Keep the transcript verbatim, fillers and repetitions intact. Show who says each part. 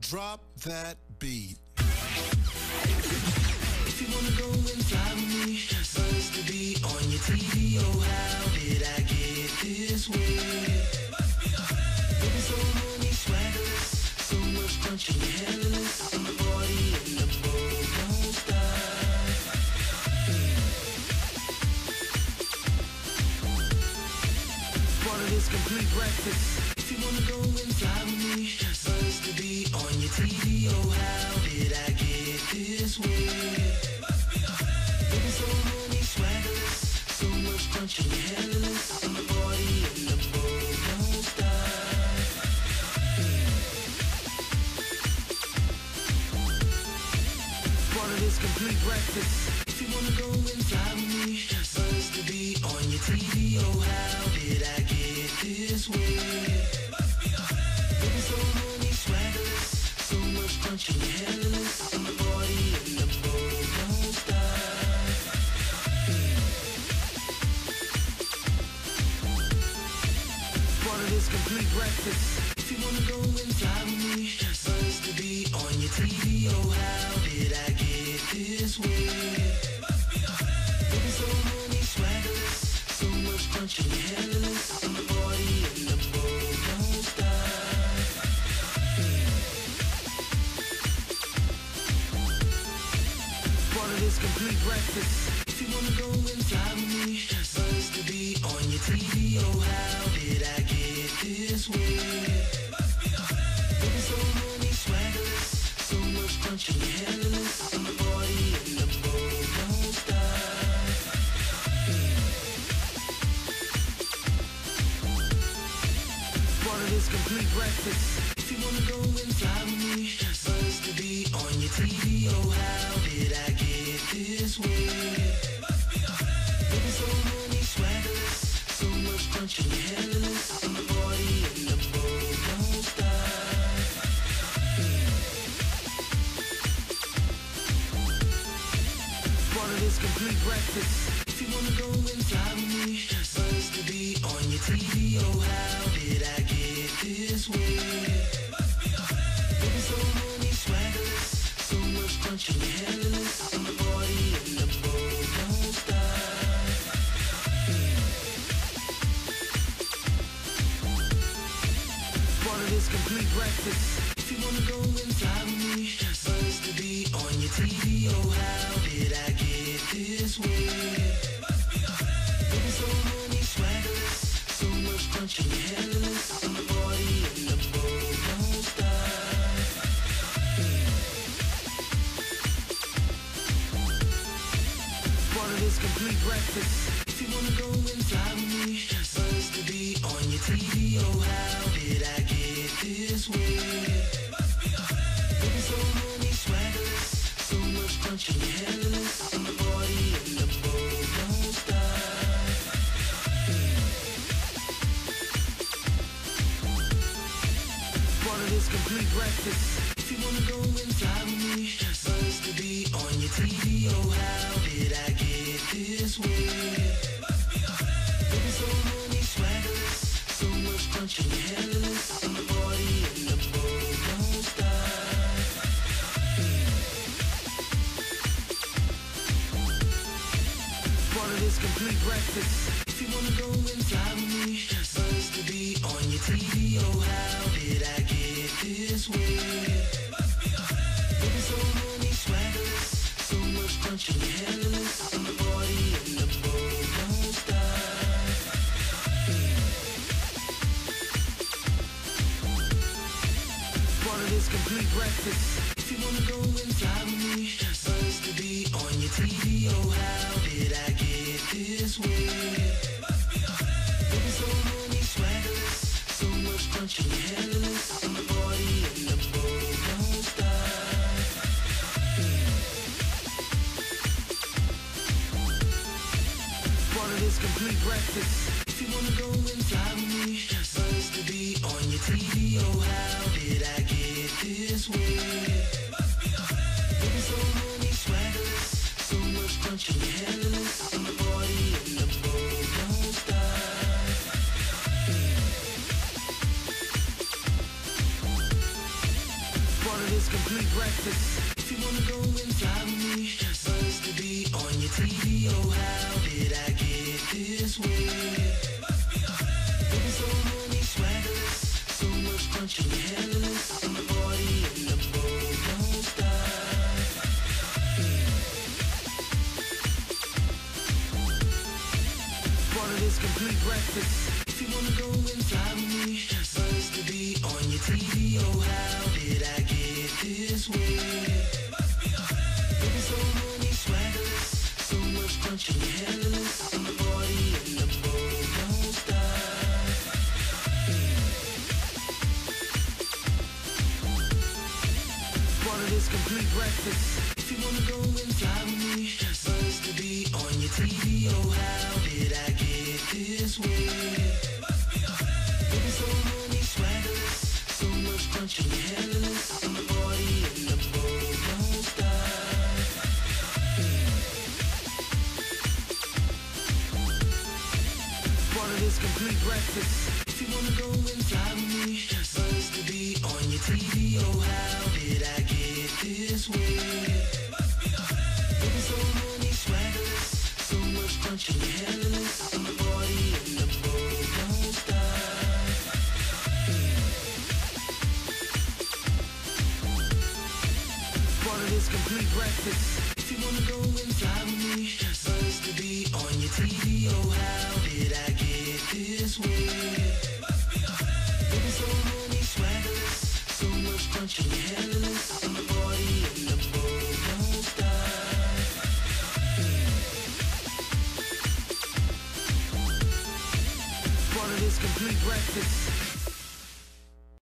Speaker 1: Drop that beat.
Speaker 2: If you wanna go and fly with me, supposed to be on your T V. Oh, how did I get this way? Looking so money swaggerless, so much crunch in your handleless, and the party in the boat don't stop. Part of this complete breakfast. If you wanna go and fly with me, supposed to be on your T V. Oh, how did I get this way? Looking so money swaggerless, so much crunch in your handleless, and the party in the boat don't stop. Part of this complete breakfast. If you wanna go and fly with me, supposed to be on your T V. Oh, how did I get this way? Looking so money swaggerless, so much crunch in your handleless, and the party in the boat don't stop. Part of this complete breakfast. If you wanna go and fly with me, supposed to be on your T V. Oh, how did I get this way? Looking so money swaggerless, so much crunch in your handleless, and the party in the boat don't stop. Part of this complete breakfast. If you wanna go and fly with me, supposed to be on your T V. Oh, how did I get this way? Looking so money swaggerless, so much crunch in your handleless, and the party in the boat don't stop. Part of this complete breakfast. If you wanna go and fly with me, supposed to be on your T V. Oh, how did I get this way? Looking so money swaggerless, so much crunch in your handleless, and the party in the boat don't stop. Part of this complete breakfast. If you wanna go and fly with me, supposed to be on your T V. Oh, how did I get this way? Looking so money swaggerless, so much crunch in your handleless, and the party in the boat don't stop. Part of this complete breakfast. If you wanna go and fly with me, supposed to be on your T V. Oh, how did I get this way? Looking so money swaggerless, so much crunch in your handleless, and the party in the boat don't stop. Part of this complete breakfast. If you wanna go and fly with me, supposed to be on your T V. Oh, how did I get this way? Looking so money swaggerless, so much crunch in your handleless, and the party in the boat don't stop. Part of this complete breakfast. If you wanna go and fly with me, supposed to be on your T V. Oh, how did I get this way? Looking so money swaggerless, so much crunch in your handleless, and the party in the boat don't stop. Part of this complete breakfast. If you wanna go and fly with me, supposed to be on your T V. Oh, how did I get this way? Looking so money swaggerless, so much crunch in your handleless, and the party in the boat don't stop. Part of this complete breakfast. If you wanna go and fly with me, supposed to be on your T V. Oh, how did I get this way? Looking so money swaggerless, so much crunch in your handleless, and the party in the boat don't stop. Part of this complete breakfast. If you wanna go and fly with me, supposed to be on your T V. Oh, how did I get this way? Looking so money swaggerless, so much crunch in your handleless, and the party in the boat don't stop. Part of of this complete breakfast. If you wanna go and fly with me, buzz to be on your T V. Oh, how did I get this way? Looking so money swaggerless, so much crunch in your handless, and the party in the boat don't stop. Part of this complete breakfast. If you wanna go and fly with me, buzz to be on your T V. Oh, how did I get this way? Looking so money swaggerless, so much crunch in your handless, and the party in the boat don't stop. Part of this complete breakfast. If you wanna go and fly with me, buzz to be on your T V. Oh, how did I get this way? Looking so money swaggerless, so much crunch in your handless, and the party in the boat don't stop. Part of this complete breakfast. If you wanna go and fly with me, buzz to be on your T V. Oh, how did I get this way? Looking so money swaggerless, so much crunch in your handless, and the party in the boat don't stop. Part of this complete breakfast. If you wanna go and fly with me, buzz to be on your T V. Oh, how did I get this way? Looking so money swaggerless, so much crunch in your handless, and the party in the boat don't stop. Part of this complete breakfast.